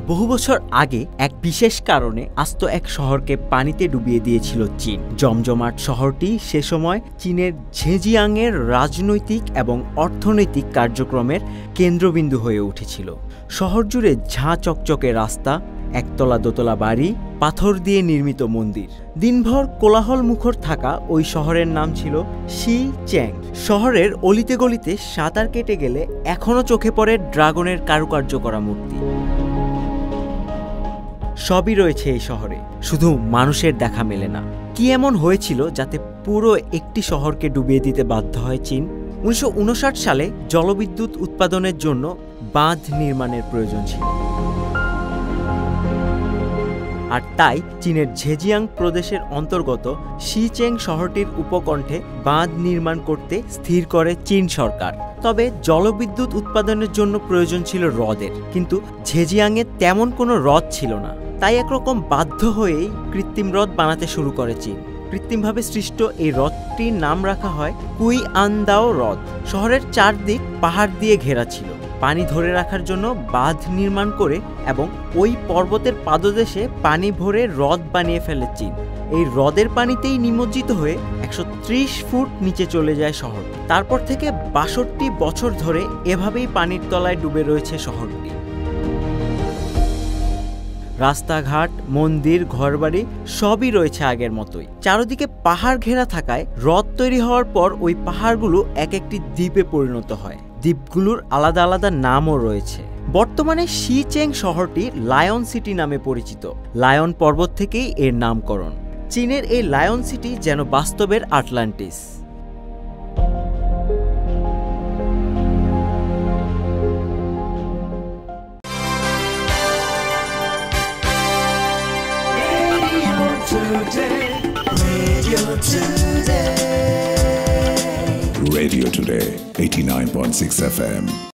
বহু বছর আগে এক বিশেষ কারণে আস্ত এক শহরকে পানিতে ডুবিয়ে দিয়েছিল চীন। জমজমাট শহরটি সে সময় চীনের ঝেজিয়াংয়ের রাজনৈতিক এবং অর্থনৈতিক কার্যক্রমের কেন্দ্রবিন্দু হয়ে উঠেছিল। শহর জুড়ে ঝাঁ চকচকে রাস্তা, একতলা দোতলা বাড়ি, পাথর দিয়ে নির্মিত মন্দির। দিনভর কোলাহল মুখর থাকা ওই শহরের নাম ছিল শিচ্যাং। শহরের অলিতে গলিতে সাঁতার কেটে গেলে এখনও চোখে পড়ে ড্রাগনের কারুকার্য করা মূর্তি। সবই রয়েছে এই শহরে, শুধু মানুষের দেখা মেলে না। কি এমন হয়েছিল যাতে পুরো একটি শহরকে ডুবিয়ে দিতে বাধ্য হয় চীন? 1959 সালে জলবিদ্যুৎ উৎপাদনের জন্য বাঁধ নির্মাণের প্রয়োজন ছিল, আর তাই চীনের ঝেজিয়াং প্রদেশের অন্তর্গত শিচ্যাং শহরটির উপকণ্ঠে বাঁধ নির্মাণ করতে স্থির করে চীন সরকার। তবে জলবিদ্যুৎ উৎপাদনের জন্য প্রয়োজন ছিল হ্রদের, কিন্তু ঝেজিয়াংয়ে তেমন কোনো হ্রদ ছিল না। তাই একরকম বাধ্য হয়েই কৃত্রিম হ্রদ বানাতে শুরু করে চীন। কৃত্রিমভাবে সৃষ্ট এই হ্রদটির নাম রাখা হয় কুইআনদাও হ্রদ। শহরের চারদিক পাহাড় দিয়ে ঘেরা ছিল। পানি ধরে রাখার জন্য বাঁধ নির্মাণ করে এবং ওই পর্বতের পাদদেশে পানি ভরে হ্রদ বানিয়ে ফেলে চীন। এই হ্রদের পানিতেই নিমজ্জিত হয়ে 130 ফুট নিচে চলে যায় শহর। তারপর থেকে 62 বছর ধরে এভাবেই পানির তলায় ডুবে রয়েছে শহরটি। রাস্তাঘাট, মন্দির, ঘরবাড়ি সবই রয়েছে আগের মতোই। চারদিকে পাহাড় ঘেরা থাকায় হ্রদ তৈরি হওয়ার পর ওই পাহাড়গুলো এক একটি দ্বীপে পরিণত হয়। দ্বীপগুলোর আলাদা আলাদা নামও রয়েছে। বর্তমানে শিচ্যাং শহরটি লায়ন সিটি নামে পরিচিত। লায়ন পর্বত থেকেই এর নামকরণ। চীনের এই লায়ন সিটি যেন বাস্তবের আটলান্টিস। Radio Today, 89.6 FM.